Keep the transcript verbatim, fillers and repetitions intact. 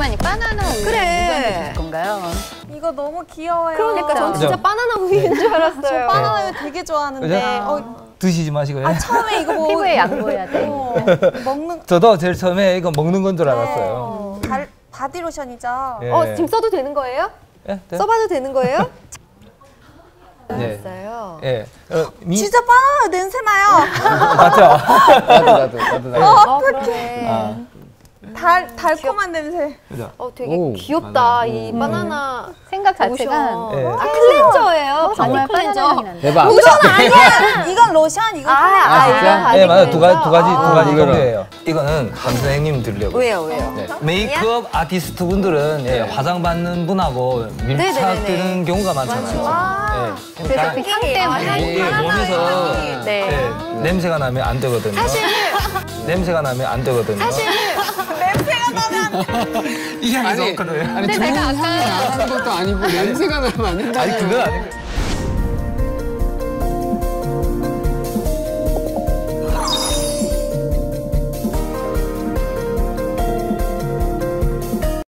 궁금하니 바나나 우유 그래. 누구한테 줄 건가요? 이거 너무 귀여워요. 그러니까 전 진짜 그죠? 바나나 우유인 줄 알았어요. 저 바나나 우유 되게 좋아하는데 어, 드시지 마시고요. 아, 처음에 이거 뭐 피부에 양보해야 돼. 어, 먹는 저도 제일 처음에 이거 먹는 건 줄 알았어요. 어, 발, 바디로션이죠. 예. 어, 지금 써도 되는 거예요? 예, 네. 써봐도 되는 거예요? 네. 알았어요. 예. 어, 미... 진짜 바나나 냄새 나요. 맞죠? 나도 나도 나도 나도. 어, 그러네. 아, 달 달콤한 냄새. 그죠? 어, 되게 오, 귀엽다. 맞아. 이 음. 바나나 생각 자체가 로션. 예. 아, 클렌저예요. 정말 바디 클렌저. 바나나 향이 난다. 대박. 로션 아니야. 이건 로션, 이건 아, 클렌저. 아, 진짜? 이거 바디 네, 맞아요. 두 가지, 클렌저? 두 가지, 두 아. 가지 이거를. 정도예요. 이거는 한 선생님 드리려고. 왜요, 왜요? 네. 메이크업 아티스트 분들은 예, 화장 받는 분하고 밀착되는 네네네네. 경우가 많잖아요. 아, 예. 그래서 그 향 때문에 이게 몸에서 네. 예, 냄새가 나면 안 되거든요. 사실 냄새가 나면 안 되거든요. 사실 이 향이 아니 좋거든요. 아니 좋은 향이 나는 것도 아니고 냄새가 나면 안 된다. 아니 그건 아니고.